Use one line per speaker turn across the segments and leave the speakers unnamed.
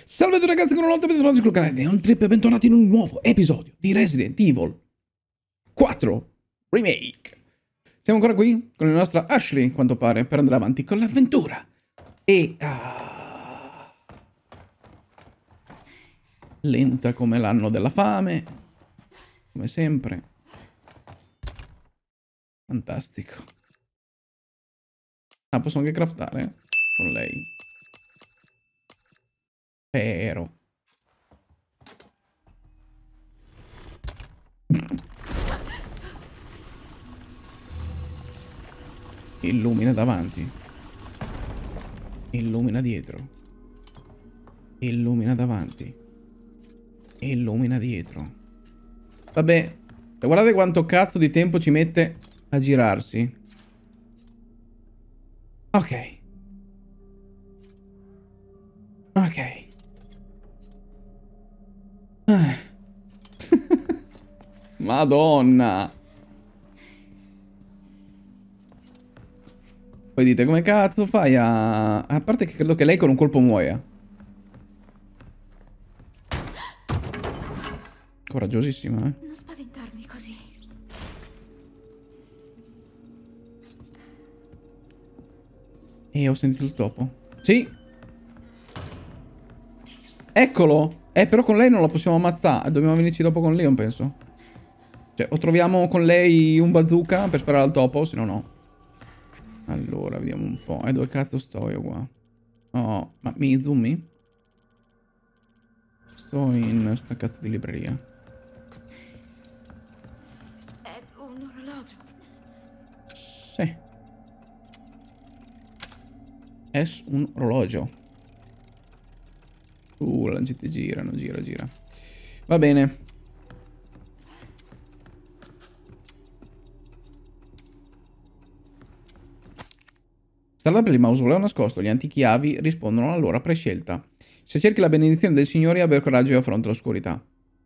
Salve a tutti ragazzi, con una volta bentornati sul canale Neon Trip e bentornati in un nuovo episodio di Resident Evil 4 Remake. Siamo ancora qui con la nostra Ashley, a quanto pare, per andare avanti con l'avventura. E... lenta come l'anno della fame, come sempre. Fantastico. Ah, posso anche craftare con lei. Però... illumina davanti. Illumina dietro. Illumina davanti. Illumina dietro. Vabbè, guardate quanto cazzo di tempo ci mette a girarsi. Ok. Ok. Madonna. Poi dite, come cazzo fai a... A parte che credo che lei con un colpo muoia. Coraggiosissima, eh.
Non spaventarmi così.
E ho sentito il topo. Sì. Eccolo. Però con lei non la possiamo ammazzare. Dobbiamo venirci dopo con Leon, penso. Cioè, o troviamo con lei un bazooka per sparare al topo, se no no. Allora, vediamo un po'. Dove cazzo sto io qua? Oh, ma mi zoomi? Sto in sta cazzo di libreria.
È un orologio.
Sì. È un orologio. La gente girano, gira. Va bene. Strada per il mausoleo nascosto, gli antichi avi rispondono alla loro prescelta. Se cerchi la benedizione del Signore, abbia coraggio e affronta l'oscurità.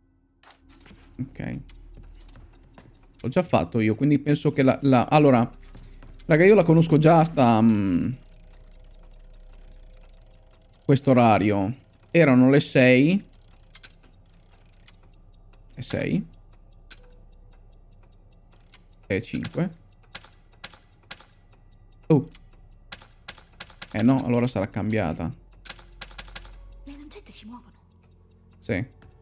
Ok. L'ho già fatto io, quindi penso che allora, raga, io la conosco già questo orario. Erano le 6. E 6. E 5. Oh. No, allora sarà cambiata.
Le lancette si muovono.
Sì.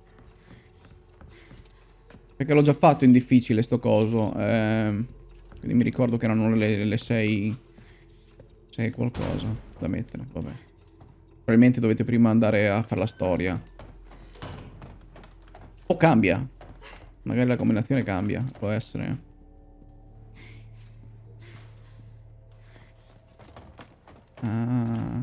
Perché l'ho già fatto in difficile sto coso. Quindi mi ricordo che erano le 6. 6 qualcosa da mettere, vabbè. Probabilmente dovete prima andare a fare la storia. O cambia. Magari la combinazione cambia, può essere. Ah.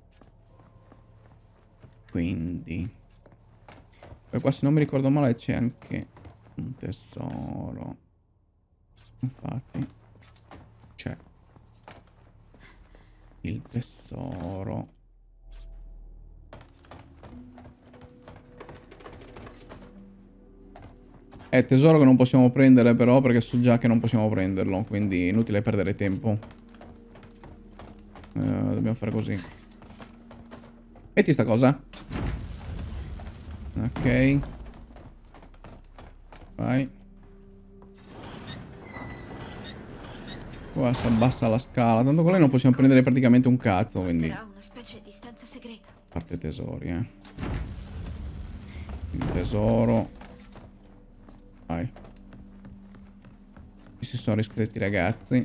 Quindi. Poi qua se non mi ricordo male c'è anche un tesoro. Infatti. C'è. Il tesoro. È tesoro che non possiamo prendere però perché so già che non possiamo prenderlo. Quindi inutile perdere tempo. Dobbiamo fare così. Metti sta cosa. Ok. Vai. Qua si abbassa la scala. Tanto con lei non possiamo prendere praticamente un cazzo, quindi...
Era una specie di stanza segreta.
A parte tesori, Il tesoro. Vai. Qui si sono riscritti ragazzi.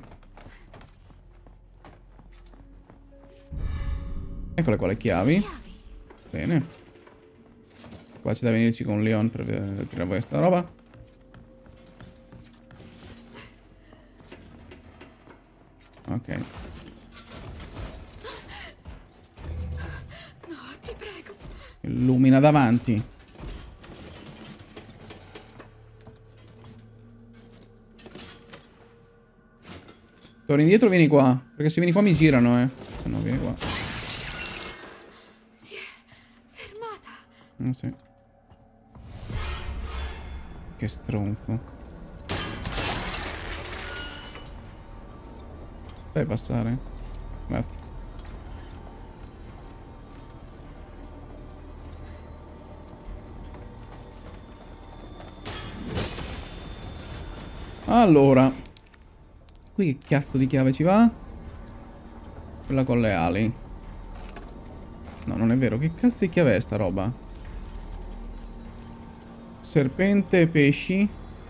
Eccole qua le chiavi. Bene. Qua c'è da venirci con Leon per tirare fuori questa roba. Ok.
No, ti prego.
Illumina davanti. Torni indietro, vieni qua. Perché se vieni qua mi girano, Se no, vieni qua.
Si è fermata.
Sì. Che stronzo. Fai passare? Grazie. Allora. Qui che cazzo di chiave ci va? Quella con le ali. No, non è vero. Che cazzo di chiave è sta roba? Serpente e pesci.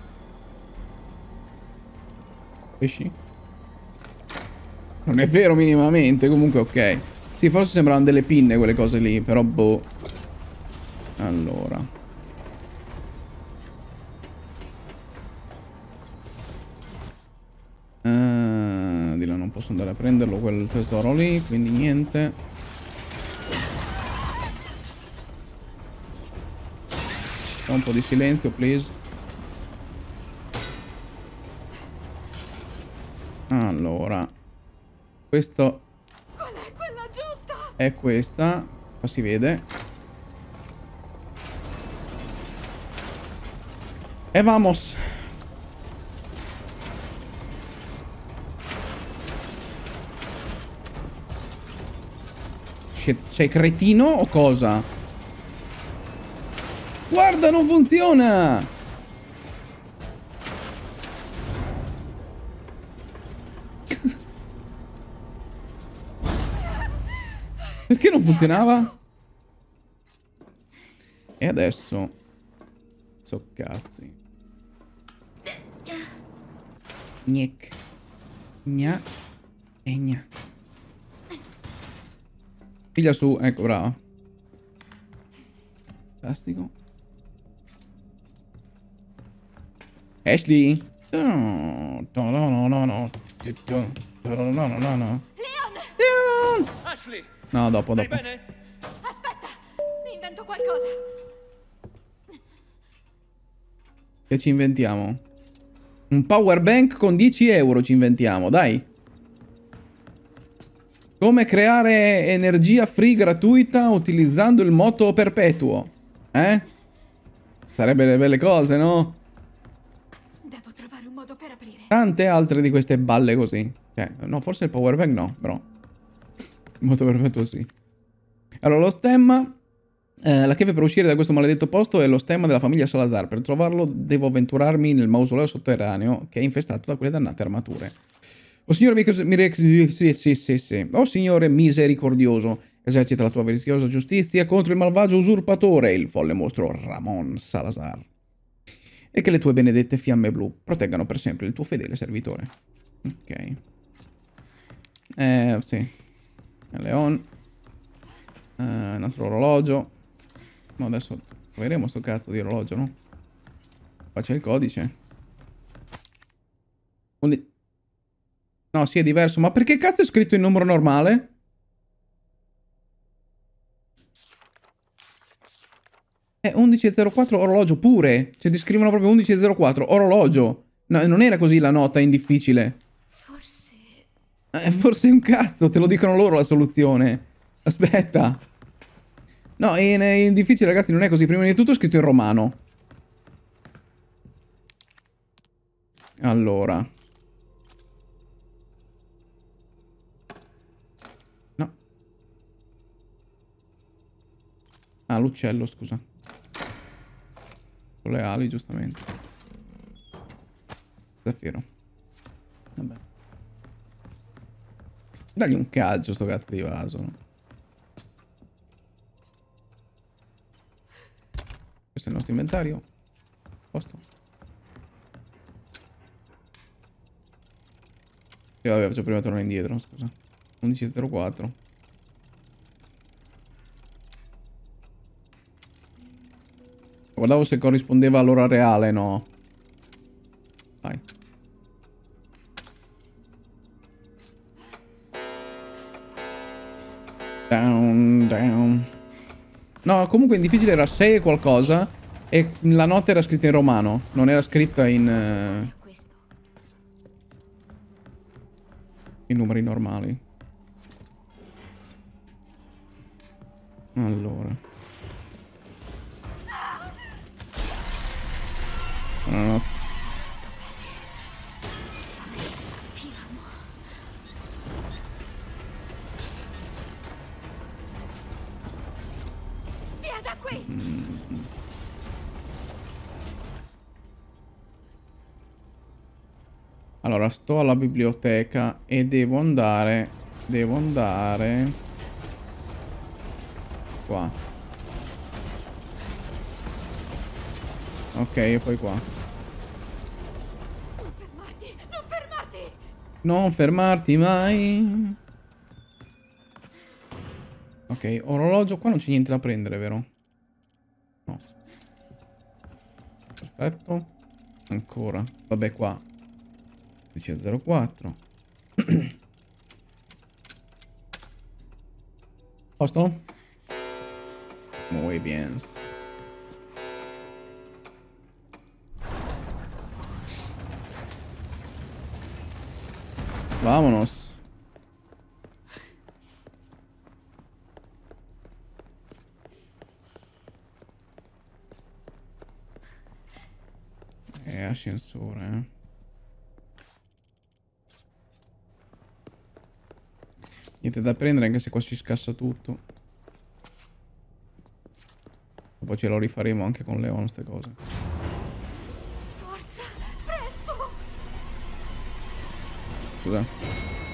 Pesci? Non è vero minimamente. Comunque ok. Sì, forse sembravano delle pinne quelle cose lì. Però boh. Allora. Di là non posso andare a prenderlo quel tesoro lì. Quindi niente. Un po' di silenzio, please. Allora. Questo
Qual è quella giusta?
è questa. Qua si vede. E vamos. Shit, sei cretino o cosa? Guarda, non funziona! Perché non funzionava? E adesso? So cazzi. Gnic. Gna. E gna. Piglia su, ecco, brava. Fantastico. Ashley. No, no, no, no, no, no. No, no, no, no. Leon!
Ashley!
No, dopo,
Stai
dopo.
bene?
Aspetta, mi invento qualcosa.
Che ci inventiamo? Un power bank con 10 euro ci inventiamo, dai. Come creare energia free gratuita utilizzando il moto perpetuo. Sarebbe le belle cose, no?
Devo trovare un modo per aprire.
Tante altre di queste balle così. No, forse il power bank no, però. Il moto perpetuo sì. Allora, lo stemma... la chiave per uscire da questo maledetto posto è lo stemma della famiglia Salazar. Per trovarlo devo avventurarmi nel mausoleo sotterraneo che è infestato da quelle dannate armature. O signore O signore misericordioso, esercita la tua vertiginosa giustizia contro il malvagio usurpatore, il folle mostro Ramon Salazar. E che le tue benedette fiamme blu proteggano per sempre il tuo fedele servitore. Ok. Sì. Leon. Un altro orologio. Ma adesso troveremo sto cazzo di orologio, no? Qua c'è il codice. No, sì, è diverso. Ma perché cazzo è scritto in numero normale? È 11.04 orologio pure. Cioè ti scrivono proprio 11.04 orologio. No, non era così la nota in difficile.
Forse...
Forse è un cazzo, te lo dicono loro la soluzione. Aspetta. No, in difficile ragazzi non è così. Prima di tutto è scritto in romano. Allora. No. Ah, l'uccello, scusa. Con le ali, giustamente. Zaffiro. Vabbè. Dagli un calcio sto cazzo di vaso. No? Questo è il nostro inventario. Posto. E vabbè, faccio prima tornare indietro, scusa. 11.04. Guardavo se corrispondeva all'ora reale, no. Vai. Down, down. No, comunque in difficile era 6 e qualcosa. E la nota era scritta in romano. Non era scritta in...
Questo.
in numeri normali. Allora. Buonanotte.
Via da qui!
Allora, sto alla biblioteca e devo andare... qua. Ok, e poi qua.
Non fermarti! Non fermarti!
Non fermarti mai. Ok, orologio. Qua non c'è niente da prendere, vero? No. Perfetto. Ancora. Vabbè, qua. Dice 04. Posto? Muy bien. Vámonos. Ascensore, eh. Niente da prendere anche se qua si scassa tutto. Poi ce lo rifaremo anche con Leon, ste cose.
Forza! Presto!
Scusa.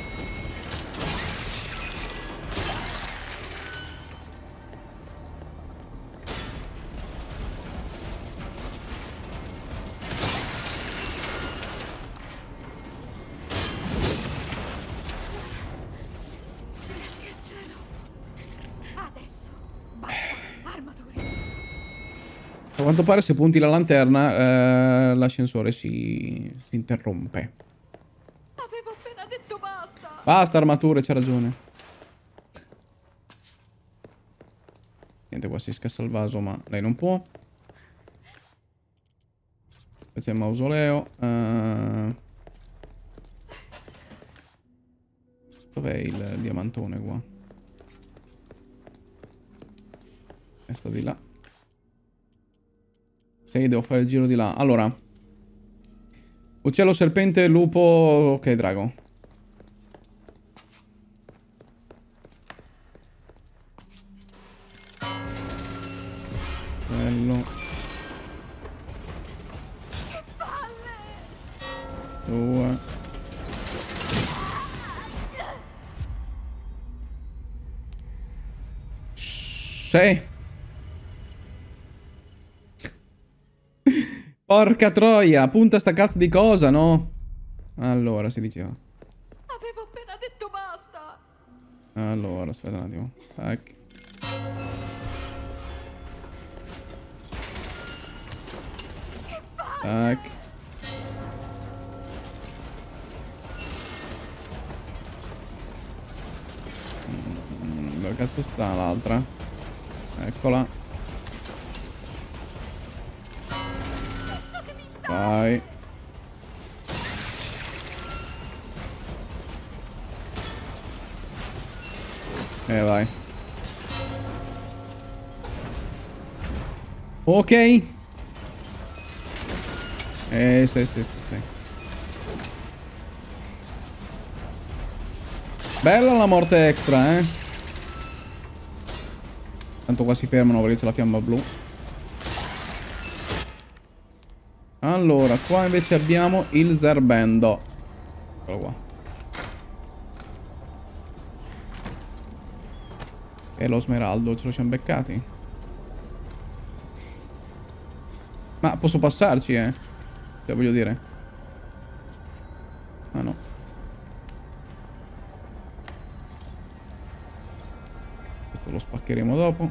Grazie al cielo. Adesso. Basta. Armature.
A quanto pare se punti la lanterna l'ascensore si interrompe.
Avevo appena detto basta.
Basta armature, c'ha ragione. Niente, qua si scassa il vaso, ma lei non può. Poi c'è il mausoleo. Dov'è il diamantone qua? Sta di là. Sì, devo fare il giro di là. Allora. Uccello, serpente, lupo... Ok, drago. Bello.
Che palle!
2. Sì. Porca troia, punta sta cazzo di cosa, no? Allora, si diceva.
Avevo appena detto basta.
Allora, aspetta un attimo. Tac. Tac. Dove cazzo sta l'altra? Eccola.
Adesso che mi sta.
Vai. Vai. Ok. Sì. Bella la morte extra, eh. Tanto qua si fermano perché c'è la fiamma blu. Allora, qua invece abbiamo il zerbendo. Eccolo qua. E lo smeraldo, ce lo siamo beccati. Ma posso passarci, eh? Cioè, voglio dire. Ah, no. Questo lo spaccheremo dopo.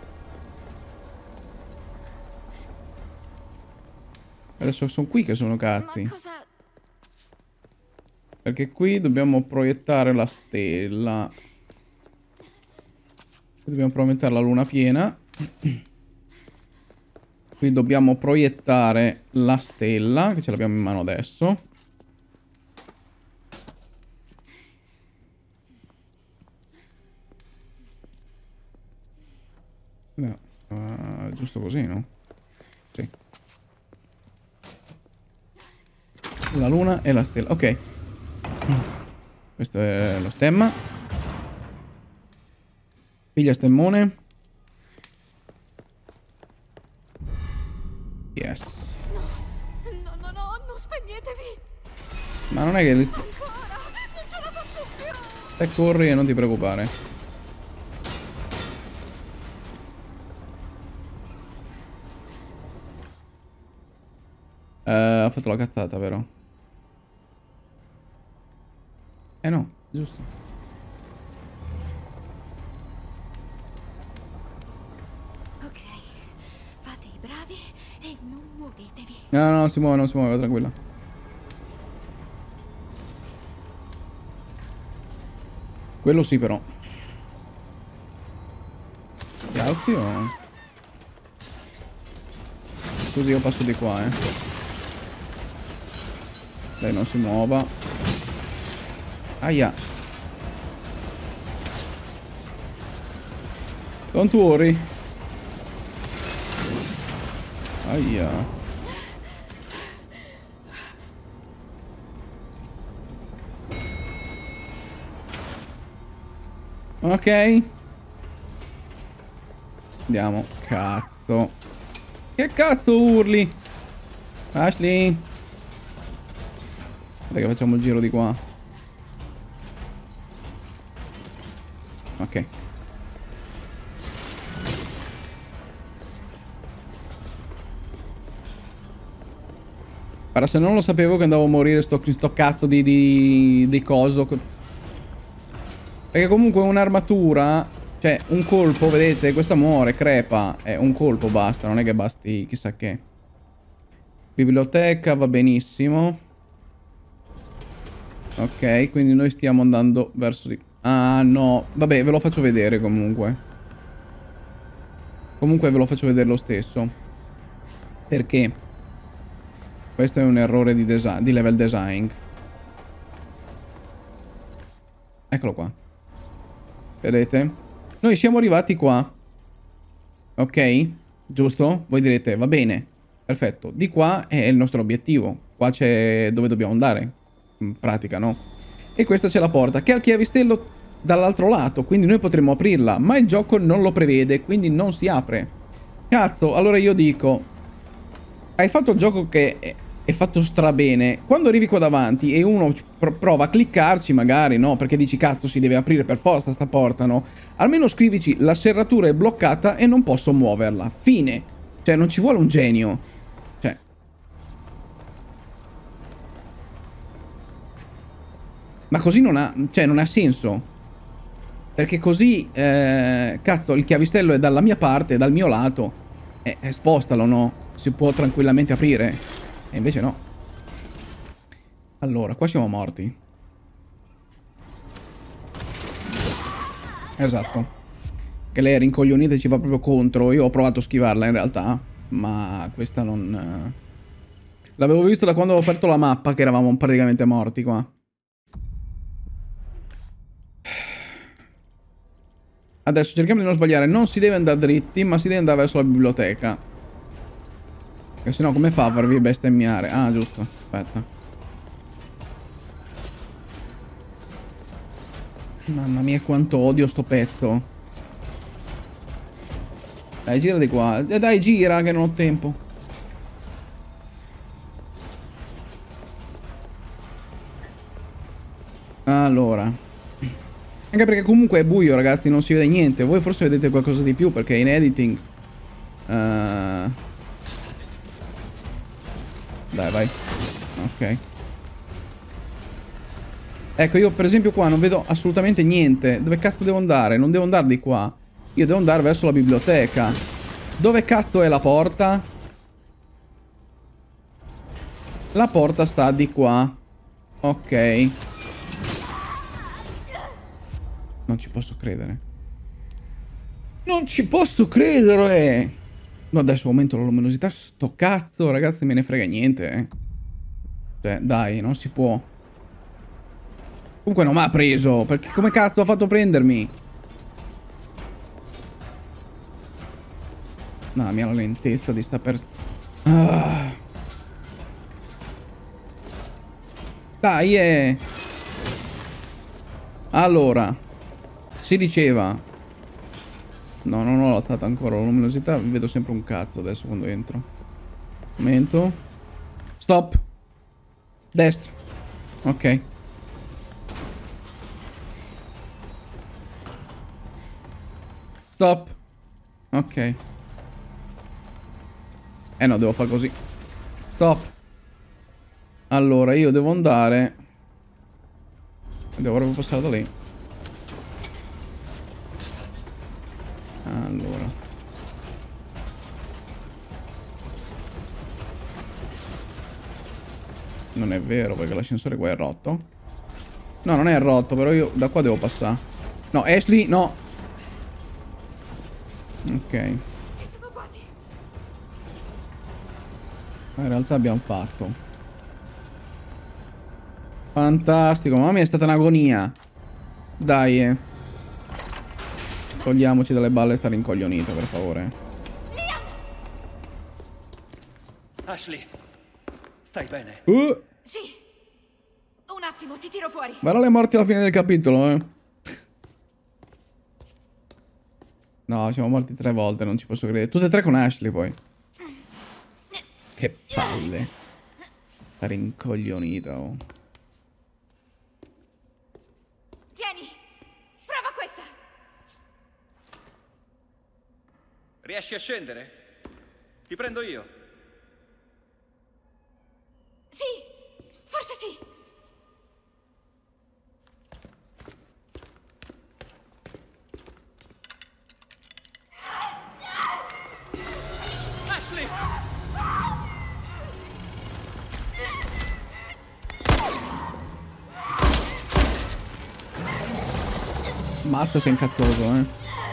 Adesso sono qui che sono cazzi.
Ma cosa...
Perché qui dobbiamo proiettare la stella. Qui dobbiamo proiettare la luna piena. Qui dobbiamo proiettare la stella, che ce l'abbiamo in mano adesso. No, giusto così, no? Sì. La luna e la stella. Ok. Questo è lo stemma. Piglia stemmone. Yes.
No, non spegnetevi.
Ma non è che...
Ancora! Non ce la faccio più!
Te corri e non ti preoccupare. Ha fatto la cazzata, vero? No, giusto.
Ok, fate i bravi e non muovetevi.
No, no, non si muove, tranquilla. Quello sì, però. Grazie. Scusi, io passo di qua, Lei non si muova. Aia. Don't worry. Aia. Ok. Andiamo. Cazzo. Che cazzo urli? Ashley. Dai che facciamo il giro di qua. Ok. Ora se non lo sapevo che andavo a morire sto cazzo di coso. Perché comunque un'armatura, cioè un colpo, vedete, questa muore, crepa. È un colpo basta, non è che basti chissà che. Biblioteca va benissimo. Ok, quindi noi stiamo andando verso di... Ah no, vabbè ve lo faccio vedere comunque. Comunque ve lo faccio vedere lo stesso. Perché? Questo è un errore di level design. Eccolo qua. Vedete? Noi siamo arrivati qua. Ok? Giusto? Voi direte, va bene. Perfetto. Di qua è il nostro obiettivo. Qua c'è dove dobbiamo andare. In pratica, no? E questa c'è la porta, che ha il chiavistello dall'altro lato. Quindi noi potremmo aprirla. Ma il gioco non lo prevede, quindi non si apre. Cazzo, allora io dico... Hai fatto il gioco che è fatto strabene. Quando arrivi qua davanti e uno prova a cliccarci magari, no? Perché dici cazzo si deve aprire per forza sta porta, no? Almeno scrivici la serratura è bloccata e non posso muoverla. Fine. Cioè non ci vuole un genio. Cioè. Ma così non ha... Cioè non ha senso. Perché così... cazzo il chiavistello è dalla mia parte, dal mio lato. Spostalo, no? Si può tranquillamente aprire. E invece no. Allora, qua siamo morti. Esatto. Che lei è rincoglionita e ci va proprio contro. Io ho provato a schivarla in realtà. Ma questa non... L'avevo visto da quando avevo aperto la mappa, che eravamo praticamente morti qua. Adesso cerchiamo di non sbagliare. Non si deve andare dritti, ma si deve andare verso la biblioteca. Perché sennò come fa a farvi bestemmiare? Ah, giusto. Aspetta. Mamma mia, quanto odio sto pezzo. Dai, gira di qua. Dai, gira, che non ho tempo. Allora. Anche perché comunque è buio, ragazzi, non si vede niente. Voi forse vedete qualcosa di più, perché in editing... Dai, vai. Ok. Ecco, io per esempio qua non vedo assolutamente niente. Dove cazzo devo andare? Non devo andare di qua. Io devo andare verso la biblioteca. Dove cazzo è la porta? La porta sta di qua. Ok. Non ci posso credere. Non ci posso credere! No, adesso aumento la luminosità. Sto cazzo, ragazzi, me ne frega niente, Cioè, dai, non si può. Comunque non mi ha preso. Perché come cazzo ha fatto prendermi? No, mia la lentezza di sta per... Ah. Dai, Allora. Si diceva... No, non ho alzato ancora la luminosità. Vedo sempre un cazzo adesso quando entro. Momento. Stop. Destra. Ok. Stop. Ok. No, devo fare così. Stop. Allora, io devo andare... Devo proprio passare da lì. Allora. Non è vero, perché l'ascensore qua è rotto. No, non è rotto, però io da qua devo passare. No, Ashley, no. Ok.
Ci sono quasi.
Ma in realtà abbiamo fatto. Fantastico, mamma mia, è stata un'agonia. Dai. Togliamoci dalle balle sta rincoglionita, per favore.
Ashley, stai bene?
Sì. Un attimo, ti tiro fuori.
Guarda le morti alla fine del capitolo, No, siamo morti 3 volte, non ci posso credere. Tutte e 3 con Ashley, poi. Che palle. Sta rincoglionita, oh.
Tieni. Prova questa.
Riesci a scendere? Ti prendo io.
Sì. Forse sì.
Ashley!
Mazza, sei incazzoso,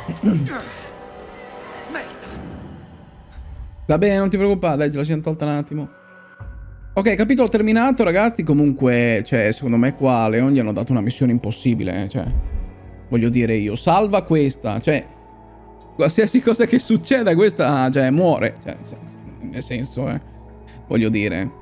Va bene, non ti preoccupare, dai, ce la siamo tolta un attimo. Ok, capitolo terminato, ragazzi. Comunque, cioè, secondo me qua a Leon gli hanno dato una missione impossibile, cioè. Voglio dire io, salva questa, cioè... Qualsiasi cosa che succeda, questa, cioè, muore. Cioè, nel senso, voglio dire...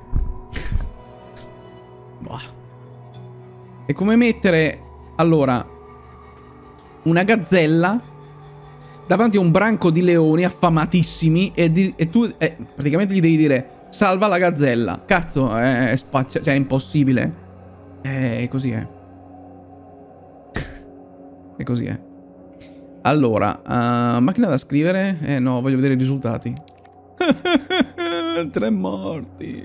Boh. È come mettere, allora, una gazzella davanti a un branco di leoni affamatissimi e tu praticamente gli devi dire salva la gazzella. Cazzo, è cioè è impossibile. Così è. E così è. Allora, macchina da scrivere? No, voglio vedere i risultati. 3 morti.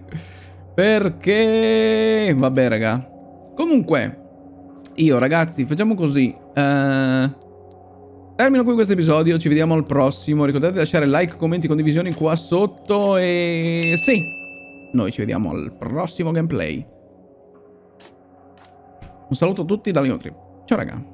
Perché? Vabbè, raga. Comunque, io, ragazzi, facciamo così. Termino qui questo episodio. Ci vediamo al prossimo. Ricordate di lasciare like, commenti, condivisioni qua sotto. E sì, noi ci vediamo al prossimo gameplay. Un saluto a tutti da Leon Trip. Ciao, raga.